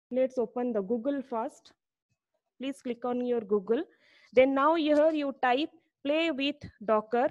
Let's open the Google first. Please click on your Google. Then now here you type play with Docker.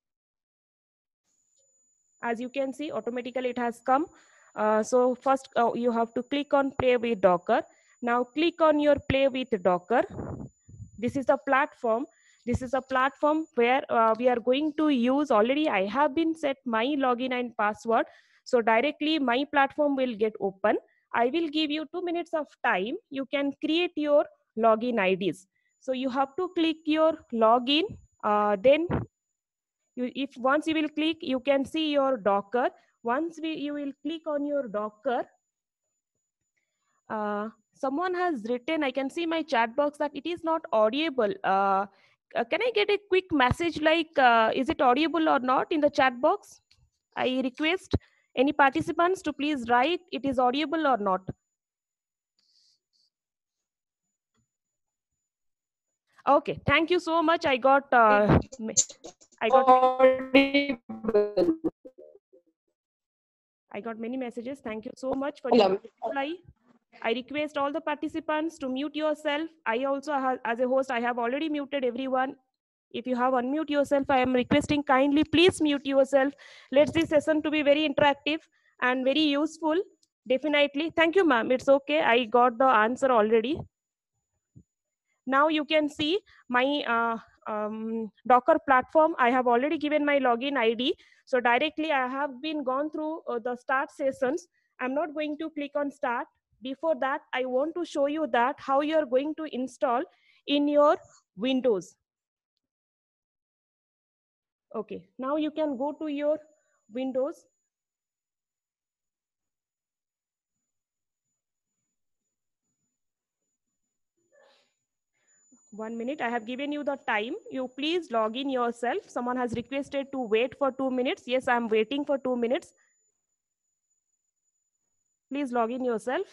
As you can see, automatically it has come. So first you have to click on play with Docker. Now click on your play with Docker. This is a platform. This is a platform where we are going to use. Already I have been set my login and password. So directly my platform will get open. I will give you 2 minutes of time. You can create your login IDs. So you have to click your login. Then if once you will click, you can see your Docker. Once you will click on your Docker, someone has written, I can see my chat box, that it is not audible. Can I get a quick message like, is it audible or not in the chat box? I request any participants to please write it is audible or not. Okay, thank you so much. I got many messages. Thank you so much for your reply. I request all the participants to mute yourself. I also have, as a host, I have already muted everyone. If you have unmute yourself, I am requesting kindly please mute yourself. Let's this session to be very interactive and very useful. Definitely. Thank you, ma'am. It's okay. I got the answer already. Now you can see my Docker platform. I have already given my login ID. So directly I have been gone through the start sessions. I'm not going to click on start. Before that, I want to show you that how you're going to install in your Windows. Okay, now you can go to your Windows. One minute, I have given you the time. You please log in yourself. Someone has requested to wait for 2 minutes. Yes, I'm waiting for 2 minutes. Please log in yourself.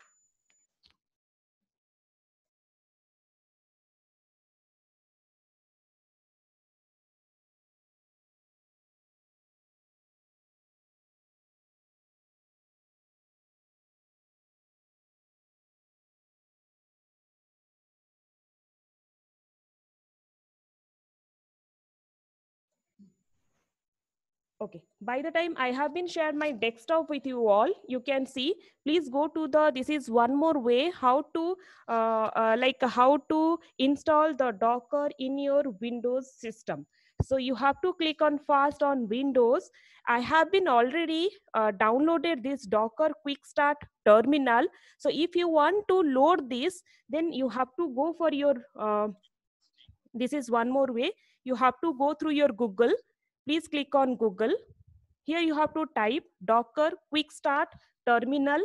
Okay, by the time I have been shared my desktop with you all, you can see, please go to the, this is one more way how to, how to install the Docker in your Windows system. So you have to click on fast on Windows. I have been already downloaded this Docker Quick Start Terminal. So if you want to load this, then you have to go for your, this is one more way. You have to go through your Google. Please click on Google. Here you have to type Docker Quick Start Terminal.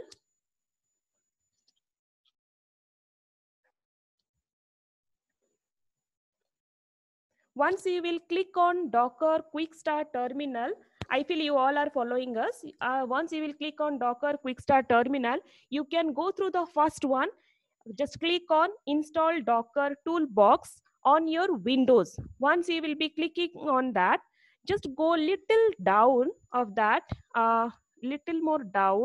Once you will click on Docker Quick Start Terminal, I feel you all are following us. Once you will click on Docker Quick Start Terminal, you can go through the first one. Just click on Install Docker Toolbox on your Windows. Once you will be clicking on that, just go little down of that, little more down.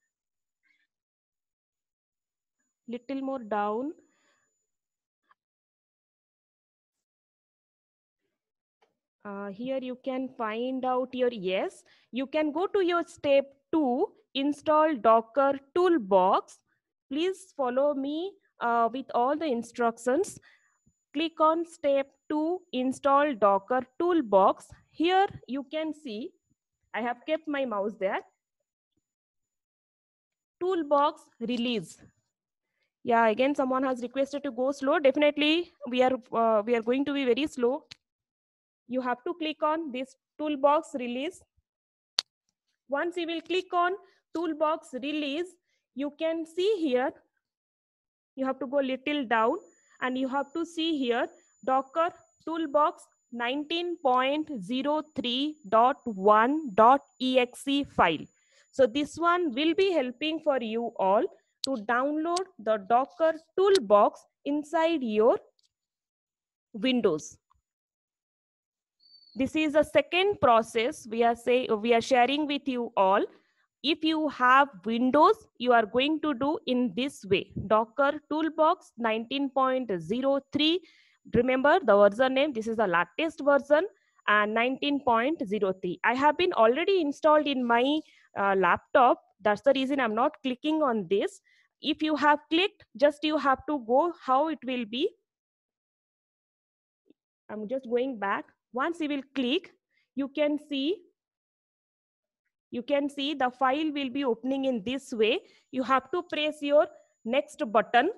Here you can find out your yes. You can go to your step 2, install Docker Toolbox. Please follow me with all the instructions. Click on step 2, install Docker Toolbox. Here you can see, I have kept my mouse there. Toolbox release. Yeah, again, someone has requested to go slow. Definitely, we are going to be very slow. You have to click on this Toolbox release. Once you will click on Toolbox release, you can see here, you have to go little down and you have to see here Docker Toolbox 19.03.1.exe file. So this one will be helping for you all to download the Docker Toolbox inside your Windows. This is a second process we are sharing with you all. If you have Windows, you are going to do in this way. Docker Toolbox 19.03. Remember the version name. This is the latest version and 19.03. I have been already installed in my laptop. That's the reason I'm not clicking on this. If you have clicked, just you have to go how it will be. I'm just going back. Once you will click, you can see the file will be opening in this way. You have to press your next button.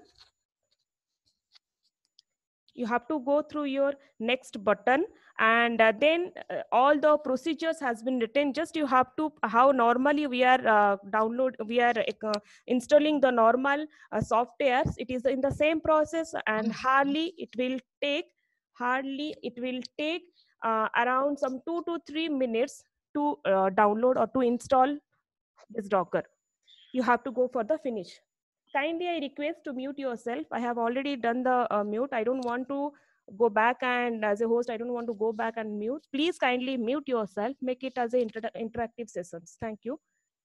You have to go through your next button, and then all the procedures has been written. Just you have to, how normally we are installing the normal softwares. It is in the same process, and hardly it will take around some 2 to 3 minutes to download or to install this Docker. You have to go for the finish. Kindly I request to mute yourself. I have already done the mute. I don't want to go back, and as a host, I don't want to go back and mute. Please kindly mute yourself. Make it as an interactive sessions. Thank you.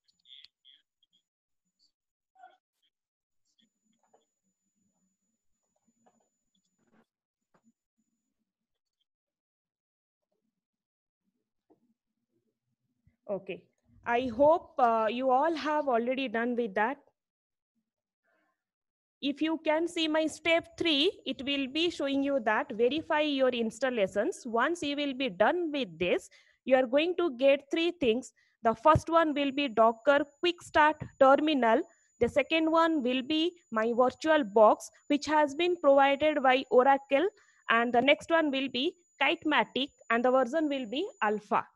Okay. I hope you all have already done with that. If you can see my step 3, it will be showing you that verify your installations. Once you will be done with this, you are going to get 3 things. The first one will be Docker Quick Start Terminal. The second one will be my virtual box, which has been provided by Oracle. And the next one will be Kitematic, and the version will be Alpha.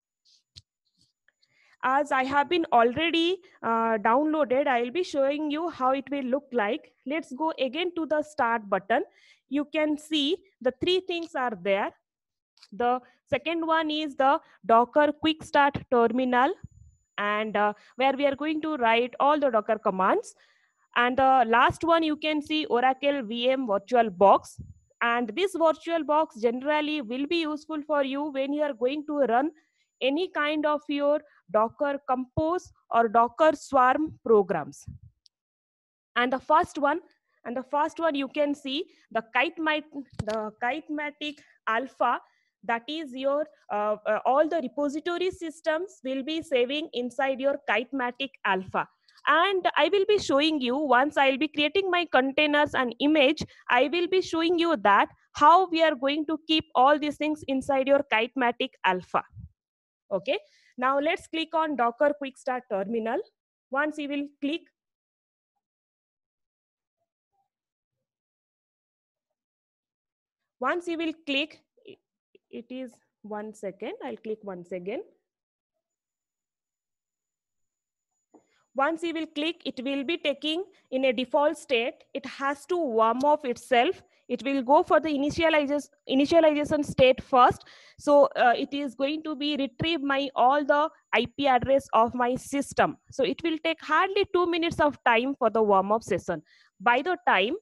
As I have been already downloaded, I will be showing you how it will look like. Let's go again to the start button. You can see the 3 things are there. The second one is the Docker Quick Start Terminal, and where we are going to write all the Docker commands. And the last one, you can see Oracle VM Virtual Box. And this virtual box generally will be useful for you when you are going to run any kind of your Docker Compose or Docker Swarm programs. And the first one, you can see the Kitematic Alpha. That is your all the repository systems will be saving inside your Kitematic Alpha. And I will be showing you, once I'll be creating my containers and image, I will be showing you that how we are going to keep all these things inside your Kitematic Alpha. Okay, now let's click on Docker Quick Start Terminal. Once you will click, it is 1 second. I'll click once again. Once you will click, it will be taking in a default state. It has to warm up itself. It will go for the initialization state first. So it is going to be retrieve my all the IP address of my system. So it will take hardly 2 minutes of time for the warm up session. By the time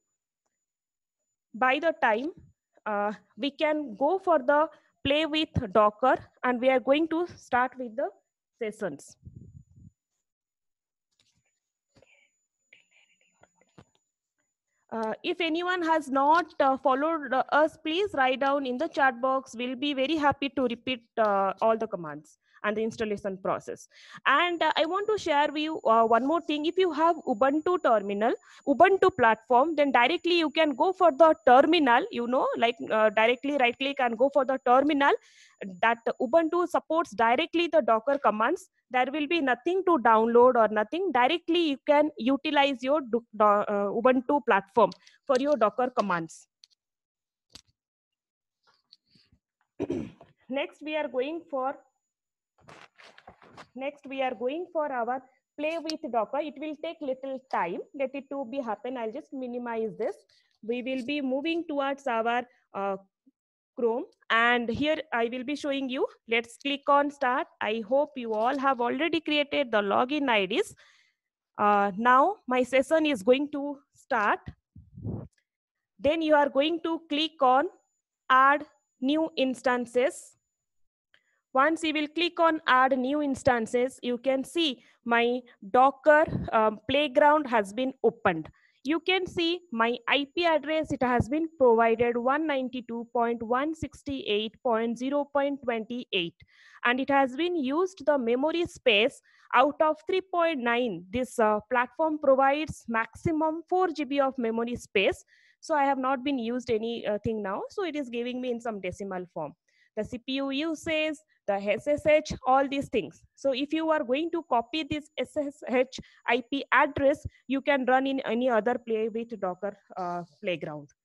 we can go for the play with Docker, and we are going to start with the sessions. If anyone has not followed us, please write down in the chat box. We'll be very happy to repeat all the commands and the installation process. And I want to share with you one more thing. If you have Ubuntu terminal, Ubuntu platform, then directly you can go for the terminal, like directly right click and go for the terminal. That Ubuntu supports directly the Docker commands. There will be nothing to download or nothing. Directly you can utilize your Ubuntu platform for your Docker commands. Next we are going for our play with Docker. It will take little time. Let it to be happen. I'll just minimize this. We will be moving towards our Chrome, and here I will be showing you. Let's click on start. I hope you all have already created the login IDs. Now my session is going to start. Then you are going to click on add new instances. Once you will click on add new instances, you can see my Docker playground has been opened. You can see my IP address, it has been provided 192.168.0.28, and it has been used the memory space out of 3.9. This platform provides maximum 4 GB of memory space. So I have not been used anything now. So it is giving me in some decimal form. The CPU usage, the SSH, all these things. So if you are going to copy this SSH IP address, you can run in any other play with Docker playground.